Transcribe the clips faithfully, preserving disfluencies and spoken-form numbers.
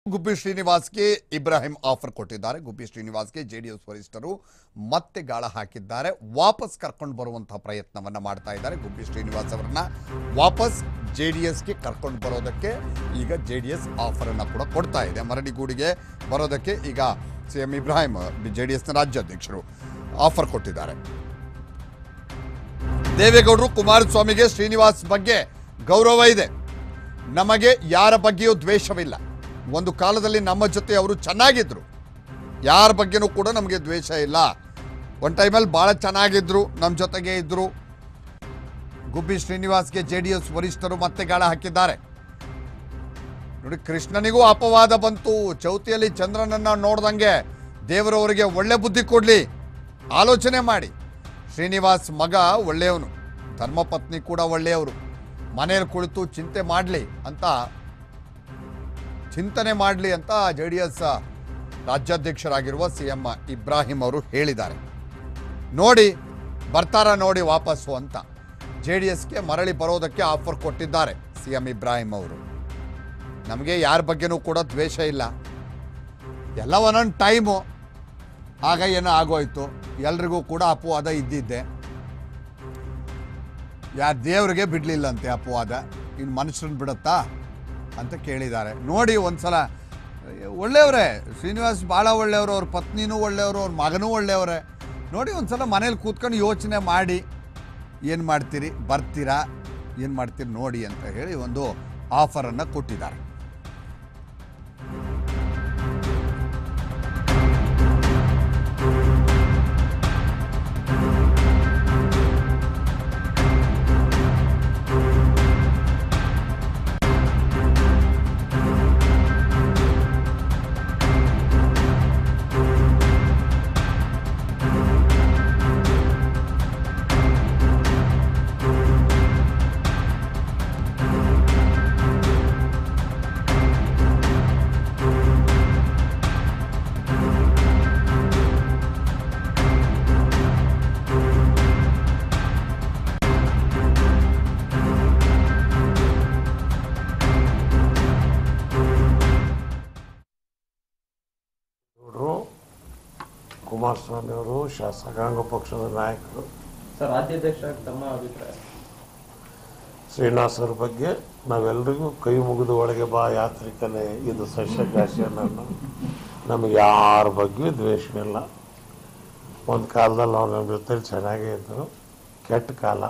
ಗುಬ್ಬಿ ಶ್ರೀನಿವಾಸ್ಗೆ Ibrahim offer ಕೊಟ್ಟಿದ್ದಾರೆ. ಗುಬ್ಬಿ ಶ್ರೀನಿವಾಸ್ಗೆ JDS ವರಿಷ್ಠರು ಮತ್ತೆ ಗಾಳ ಹಾಕಿದ್ದಾರೆ. ವಾಪಸ್ ಕರ್ಕೊಂಡು ಬರುವಂತಹ ಪ್ರಯತ್ನವನ್ನ ಮಾಡ್ತಾ ಇದ್ದಾರೆ. ಗುಬ್ಬಿ ಶ್ರೀನಿವಾಸ್ ಅವರನ್ನ ವಾಪಸ್ ಜೆಡಿಎಸ್ಗೆ ಕರ್ಕೊಂಡು ಬರೋದಕ್ಕೆ ಈಗ ಜೆಡಿಎಸ್ ಆಫರ್ ಅನ್ನು ಕೂಡ ಕೊಡ್ತಾ ಇದೆ. ಮರಡಿಗೂಡಿಗೆ ಬರೋದಕ್ಕೆ ಈಗ ಸಿಎಂ ಇಬ್ರಾಹಿಂ ಜೆಡಿಎಸ್ನ ರಾಜ್ಯಾಧ್ಯಕ್ಷರು ಆಫರ್ ಕೊಟ್ಟಿದ್ದಾರೆ. ದೇವೇಗೌಡರು ಕುಮಾರಸ್ವಾಮಿಗೆ ಶ್ರೀನಿವಾಸ್ ಬಗ್ಗೆ ಗೌರವ ಇದೆ, ನಮಗೆ ಯಾರ ಬಗ್ಗೆಯೂ ದ್ವೇಷವಿಲ್ಲ. ಒಂದು ಕಾಲದಲ್ಲಿ ನಮ್ಮ ಜೊತೆ ಅವರು ಚೆನ್ನಾಗಿದ್ರು, ಯಾರ ಬಗ್ಗೆನೂ ಕೂಡ ನಮಗೆ ದ್ವೇಷ ಇಲ್ಲ. ಒಂದು ಟೈಮಲ್ಲಿ ಭಾಳ ಚೆನ್ನಾಗಿದ್ರು, ನಮ್ಮ ಜೊತೆಗೆ ಇದ್ರು. ಗುಬ್ಬಿ ಶ್ರೀನಿವಾಸ್ಗೆ ಜೆ ಡಿ ಎಸ್ ವರಿಷ್ಠರು ಮತ್ತೆ ಗಾಳ ಹಾಕಿದ್ದಾರೆ. ನೋಡಿ, ಕೃಷ್ಣನಿಗೂ ಅಪವಾದ ಬಂತು. ಚೌತಿಯಲ್ಲಿ ಚಂದ್ರನನ್ನ ನೋಡ್ದಂಗೆ ದೇವರವರಿಗೆ ಒಳ್ಳೆ ಬುದ್ಧಿ ಕೊಡಲಿ, ಆಲೋಚನೆ ಮಾಡಿ. ಶ್ರೀನಿವಾಸ್ ಮಗ ಒಳ್ಳೆಯವನು, ಧರ್ಮಪತ್ನಿ ಕೂಡ ಒಳ್ಳೆಯವರು, ಮನೆಯಲ್ಲಿ ಕುಳಿತು ಚಿಂತೆ ಮಾಡಲಿ ಅಂತ ಚಿಂತನೆ ಮಾಡಲಿ ಅಂತ ಜೆ ಡಿ ಎಸ್ ರಾಜ್ಯಾಧ್ಯಕ್ಷರಾಗಿರುವ ಸಿ ಎಂ ಇಬ್ರಾಹಿಂ ಅವರು ಹೇಳಿದ್ದಾರೆ. ನೋಡಿ ಬರ್ತಾರ ನೋಡಿ ವಾಪಸ್ಸು ಅಂತ ಜೆ ಡಿ ಎಸ್ಗೆ ಮರಳಿ ಬರೋದಕ್ಕೆ ಆಫರ್ ಕೊಟ್ಟಿದ್ದಾರೆ ಸಿ ಎಂ ಇಬ್ರಾಹಿಂ ಅವರು. ನಮಗೆ ಯಾರ ಬಗ್ಗೆನೂ ಕೂಡ ದ್ವೇಷ ಇಲ್ಲ, ಎಲ್ಲ ಒಂದೊಂದು ಟೈಮು ಆಗ ಏನೋ ಆಗೋಯ್ತು. ಎಲ್ರಿಗೂ ಕೂಡ ಅಪವಾದ ಇದ್ದಿದ್ದೆ, ಯಾರು ದೇವರಿಗೆ ಬಿಡಲಿಲ್ಲಂತೆ ಅಪವಾದ, ಇನ್ನು ಮನುಷ್ಯರನ್ನ ಬಿಡುತ್ತಾ ಅಂತ ಕೇಳಿದ್ದಾರೆ. ನೋಡಿ ಒಂದ್ಸಲ, ಒಳ್ಳೆಯವರೇ ಶ್ರೀನಿವಾಸ್, ಭಾಳ ಒಳ್ಳೆಯವರು, ಅವ್ರ ಪತ್ನಿನೂ ಒಳ್ಳೆಯವರು, ಅವ್ರ ಮಗನೂ ಒಳ್ಳೆಯವರೇ. ನೋಡಿ ಒಂದ್ಸಲ ಮನೇಲಿ ಕೂತ್ಕೊಂಡು ಯೋಚನೆ ಮಾಡಿ ಏನು ಮಾಡ್ತೀರಿ, ಬರ್ತೀರಾ, ಏನು ಮಾಡ್ತೀರಿ ನೋಡಿ ಅಂತ ಹೇಳಿ ಒಂದು ಆಫರನ್ನು ಕೊಟ್ಟಿದ್ದಾರೆ. ಕುಮಾರಸ್ವಾಮಿ ಅವರು ಶಾಸಕಾಂಗ ಪಕ್ಷದ ನಾಯಕರು. ಸರ್, ರಾಜ್ಯಾಧ್ಯಕ್ಷ ತಮ್ಮ ಅಭಿಪ್ರಾಯ? ಶ್ರೀನಿವಾಸ್ ಅವ್ರ ಬಗ್ಗೆ ನಾವೆಲ್ಲರಿಗೂ ಕೈ ಮುಗಿದು ಒಳಗೆ ಬಾ ಯಾತ್ರಿಕನೇ, ಇದು ಸಸ್ಯಕಾಶಿ ಅನ್ನೋ, ನಮಗೆ ಯಾರ ಬಗ್ಗೆಯೂ ದ್ವೇಷವಿಲ್ಲ. ಒಂದು ಕಾಲದಲ್ಲಿ ಅವ್ರು ನಮ್ಮ ಜೊತೆಲಿ ಚೆನ್ನಾಗೇ ಇದ್ದರು, ಕೆಟ್ಟ ಕಾಲ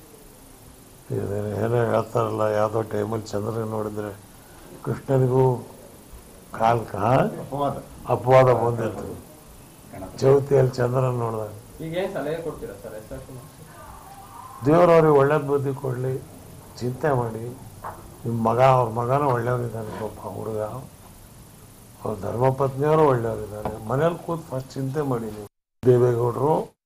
ಏನೋ ಹೇಳ್ತಾರಲ್ಲ, ಯಾವುದೋ ಟೈಮಲ್ಲಿ ಚಂದ್ರನ ನೋಡಿದ್ರೆ ಕೃಷ್ಣನಿಗೂ ಕಾಲ್ ಕಾ ಅಪವಾದ ಬಂದಿತ್ತು. ಚೌತಿಯಲ್ಲಿ ಚಂದ್ರನ ನೋಡಿದಾಗ ಈಗ ಏನು ಸಲಹೆ ಕೊಡ್ತೀರಾ ಸರ್? ದೇವರವ್ರಿಗೆ ಒಳ್ಳೇದು ಬುದ್ಧಿ ಕೊಡಲಿ, ಚಿಂತೆ ಮಾಡಿ. ನಿಮ್ಮ ಮಗ, ಅವ್ರ ಮಗನೂ ಒಳ್ಳೆಯವರಿದ್ದಾನೆ, ಪಾಪ ಹುಡುಗ, ಅವ್ರ ಧರ್ಮಪತ್ನಿಯವರು ಒಳ್ಳೆಯವರಿದ್ದಾರೆ. ಮನೇಲಿ ಕೂತು ಫಸ್ಟ್ ಚಿಂತೆ ಮಾಡಿ ನೀವು. ದೇವೇಗೌಡರು